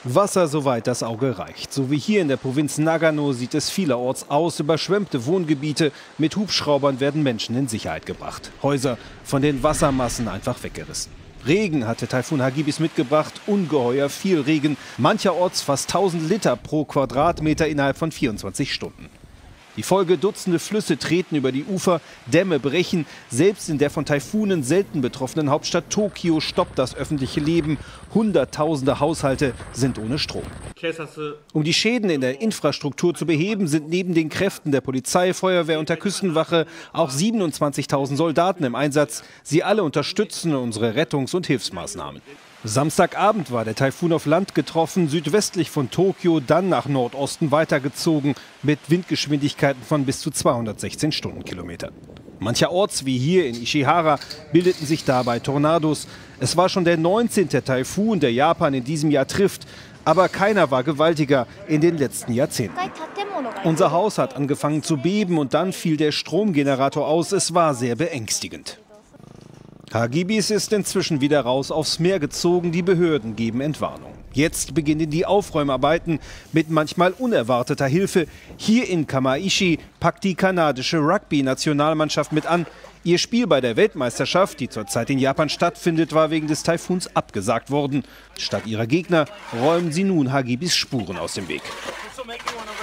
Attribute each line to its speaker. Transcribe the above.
Speaker 1: Wasser, soweit das Auge reicht. So wie hier in der Provinz Nagano sieht es vielerorts aus. Überschwemmte Wohngebiete. Mit Hubschraubern werden Menschen in Sicherheit gebracht. Häuser von den Wassermassen einfach weggerissen. Regen hatte Taifun Hagibis mitgebracht. Ungeheuer viel Regen. Mancherorts fast 1000 Liter pro Quadratmeter innerhalb von 24 Stunden. Die Folge: Dutzende Flüsse treten über die Ufer, Dämme brechen. Selbst in der von Taifunen selten betroffenen Hauptstadt Tokio stoppt das öffentliche Leben. Hunderttausende Haushalte sind ohne Strom. Um die Schäden in der Infrastruktur zu beheben, sind neben den Kräften der Polizei, Feuerwehr und der Küstenwache auch 27.000 Soldaten im Einsatz. Sie alle unterstützen unsere Rettungs- und Hilfsmaßnahmen. Samstagabend war der Taifun auf Land getroffen, südwestlich von Tokio, dann nach Nordosten weitergezogen, mit Windgeschwindigkeiten von bis zu 216 Stundenkilometern. Mancherorts, wie hier in Ishihara, bildeten sich dabei Tornados. Es war schon der 19. Taifun, der Japan in diesem Jahr trifft. Aber keiner war gewaltiger in den letzten Jahrzehnten. Unser Haus hat angefangen zu beben und dann fiel der Stromgenerator aus. Es war sehr beängstigend. Hagibis ist inzwischen wieder raus aufs Meer gezogen. Die Behörden geben Entwarnung. Jetzt beginnen die Aufräumarbeiten mit manchmal unerwarteter Hilfe. Hier in Kamaishi packt die kanadische Rugby-Nationalmannschaft mit an. Ihr Spiel bei der Weltmeisterschaft, die zurzeit in Japan stattfindet, war wegen des Taifuns abgesagt worden. Statt ihrer Gegner räumen sie nun Hagibis Spuren aus dem Weg.